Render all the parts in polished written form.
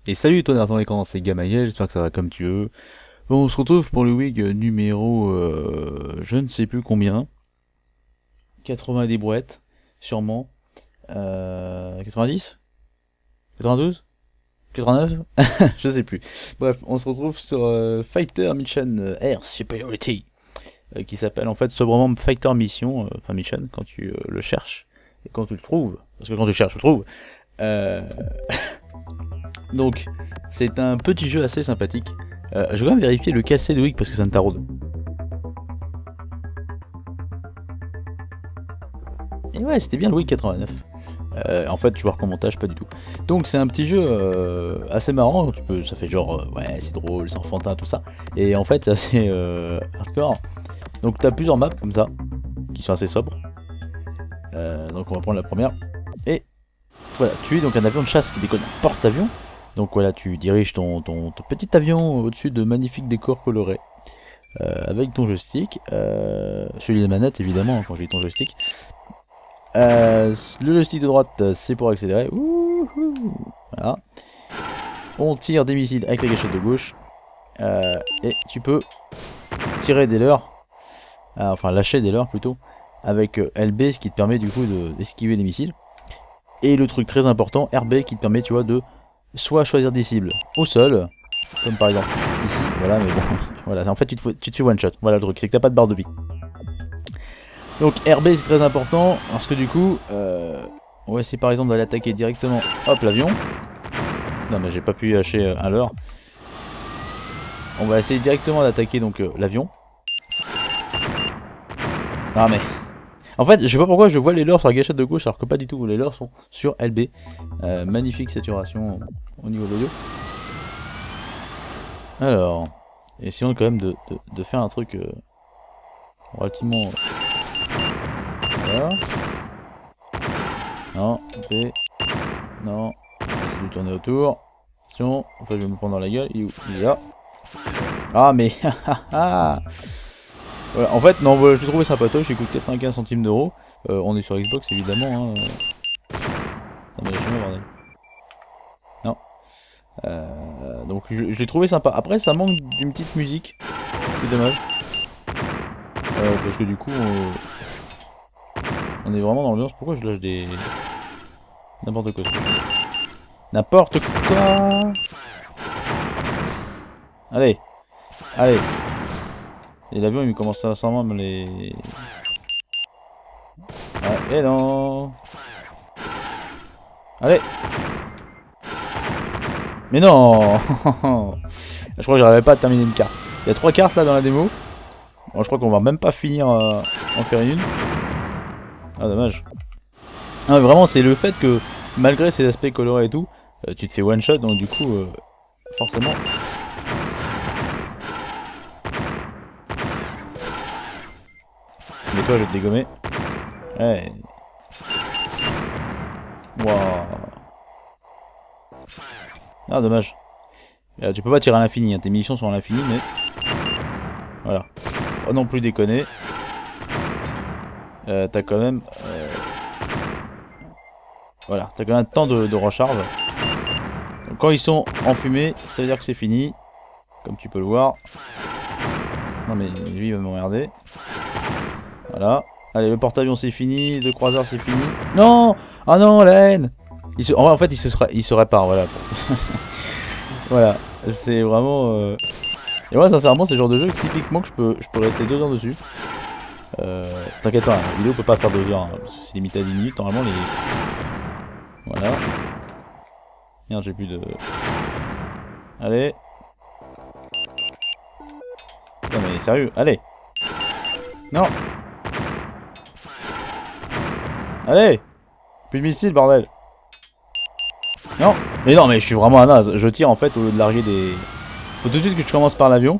Et salut toi dans l'écran, c'est Gamaël, j'espère que ça va comme tu veux. Bon, on se retrouve pour le WIG numéro je ne sais plus combien. 80 des brouettes, sûrement. 90 92 89 je sais plus. Bref, on se retrouve sur Fighter Mission Air Superiority. Qui s'appelle en fait sobrement Fighter Mission, enfin Mission, quand tu le cherches. Et quand tu le trouves. Parce que quand tu le cherches, tu le trouves. Euh, Donc, c'est un petit jeu assez sympathique. Je vais quand même vérifier le cassé de Wig parce que ça me taraude. Et ouais, c'était bien le Wig 89. En fait, joueur qu'en montage, pas du tout. Donc, c'est un petit jeu assez marrant. Ça fait genre, ouais, c'est drôle, c'est enfantin, tout ça. Et en fait, c'est assez hardcore. Donc, t'as plusieurs maps comme ça, qui sont assez sobres. Donc, on va prendre la première. Et voilà, tu es donc un avion de chasse qui déconne en porte-avions. Donc voilà, tu diriges ton petit avion au-dessus de magnifiques décors colorés. Avec ton joystick. Celui de manette évidemment, quand j'ai ton joystick. Le joystick de droite, c'est pour accélérer. Wouhou, voilà. On tire des missiles avec la gâchette de gauche. Et tu peux tirer des leurres. Enfin, lâcher des leurres plutôt. Avec LB, ce qui te permet du coup d'esquiver les missiles. Et le truc très important, RB, qui te permet, tu vois, de soit choisir des cibles au sol, comme par exemple ici, voilà, mais bon, voilà, en fait tu te fais one shot, voilà le truc, c'est que t'as pas de barre de vie. Donc RB c'est très important, parce que du coup, on va essayer par exemple d'aller attaquer directement, hop, l'avion. Non mais j'ai pas pu lâcher un leurre. On va essayer directement d'attaquer donc l'avion. Ah mais... En fait, je sais pas pourquoi je vois les leurres sur la gâchette de gauche alors que pas du tout, les leurres sont sur LB. Magnifique saturation au niveau de l'audio. Alors, essayons quand même de faire un truc relativement... Voilà. Non, B. Non, on va essayer de tourner autour. Attention, enfin je vais me prendre dans la gueule, il est où? Il est là. Ah mais... Voilà, en fait, non, voilà, je l'ai trouvé sympatoche, il coûte 95 centimes d'euros. On est sur Xbox évidemment. Hein. Non mais lâchez-moi bordel. Non. Donc je l'ai trouvé sympa. Après ça manque d'une petite musique. C'est dommage. Parce que du coup on est vraiment dans l'ambiance. Pourquoi je lâche des... N'importe quoi. N'importe quoi. Allez. Allez. Et l'avion il commence à sûrement me les... Ah, et non. Allez. Mais non. Je crois que j'arrivais pas à terminer une carte. Il y a 3 cartes là dans la démo. Bon, je crois qu'on va même pas finir en faire une. Ah dommage. Non mais vraiment c'est le fait que malgré ces aspects colorés et tout, tu te fais one shot donc du coup forcément. Mais toi je vais te dégommer. Ouais. Waouh. Ah dommage. Tu peux pas tirer à l'infini, hein. Tes munitions sont à l'infini mais... Voilà. Pas non plus déconner. T'as quand même... Voilà, t'as quand même un temps de recharge. Donc, quand ils sont enfumés, ça veut dire que c'est fini. Comme tu peux le voir. Non mais lui il va m'emmerder. Voilà. Allez, le porte-avions c'est fini, le croiseur c'est fini. Non. Ah non, la haine. En fait il se répare, voilà. Voilà, c'est vraiment... Et moi sincèrement c'est le genre de jeu typiquement que je peux rester 2 heures dessus. T'inquiète pas, la vidéo peut pas faire 2 heures, hein, parce que c'est limité à 10 minutes normalement les... Voilà. Merde, j'ai plus de... Allez. Non mais sérieux, allez. Non. Allez. Plus de missiles, bordel. Non. Mais non, mais je suis vraiment un naze. Je tire en fait au lieu de larguer des... Faut tout de suite que je commence par l'avion.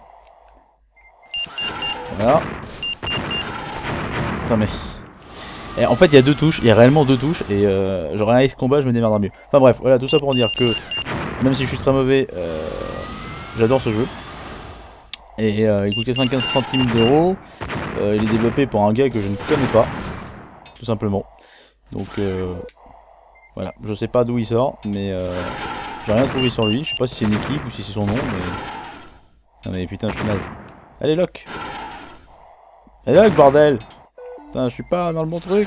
Voilà. Attends mais... Et en fait il y a 2 touches, il y a réellement 2 touches et j'aurais un ace combat, je me démerderai mieux. Enfin bref, voilà, tout ça pour dire que même si je suis très mauvais, j'adore ce jeu. Et il coûte 95 centimes d'euros. Il est développé par un gars que je ne connais pas, tout simplement. Donc voilà, je sais pas d'où il sort, mais J'ai rien trouvé sur lui, je sais pas si c'est une équipe ou si c'est son nom, mais... Non mais putain, je suis naze. Allez, lock. Allez, lock, bordel. Putain, je suis pas dans le bon truc.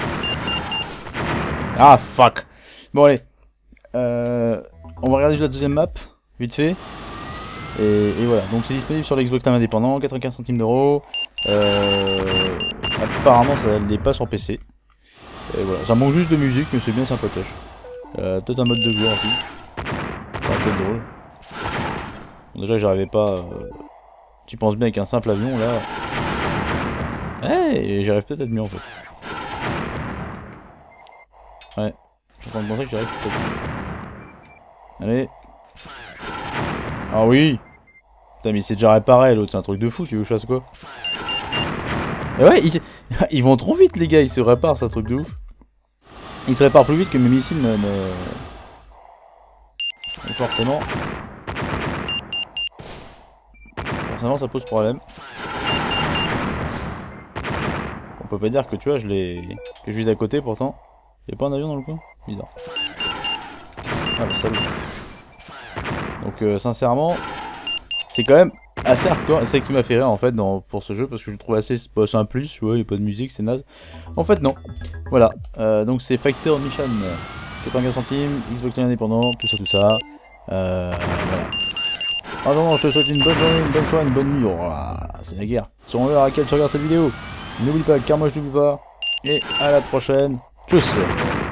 Ah, fuck. Bon, allez. On va regarder la deuxième map, vite fait. Et voilà, donc c'est disponible sur l'Xbox Time indépendant, 95 centimes d'euros. Apparemment, ça n'est pas sur PC. Et voilà, ça manque juste de musique, mais c'est bien sympatoche. Peut-être un mode de joueur aussi. Ça va être drôle. Bon, déjà, j'arrivais pas. Tu penses bien avec un simple avion là. Hey, j'arrive peut-être à être mieux en fait. Ouais, je suis en train de penser que j'arrive peut-être mieux. Allez. Ah oui. Putain, mais c'est déjà réparé l'autre, c'est un truc de fou, tu veux que je fasse quoi? Et ouais, ils vont trop vite les gars, ils se réparent, c'est un truc de ouf. Ils se réparent plus vite que mes missiles ne... Donc forcément ça pose problème. On peut pas dire que tu vois, que je vise à côté pourtant. Y'a pas un avion dans le coin? Bizarre. Ah le salut. Donc sincèrement, c'est quand même assez hardcore. C'est ce qui m'a fait rire en fait pour ce jeu parce que je le trouve assez simple, tu vois, y'a pas de musique, c'est naze. En fait non. Voilà. Donc c'est Fighter Mission. 95 centimes, Xbox One indépendant, tout ça. Voilà. Ah non, je te souhaite une bonne journée, une bonne soirée, une bonne nuit. Oh, c'est la guerre. Sur l'heure à laquelle tu regardes cette vidéo. N'oublie pas, car moi je n'oublie pas. Et à la prochaine. Tchuss.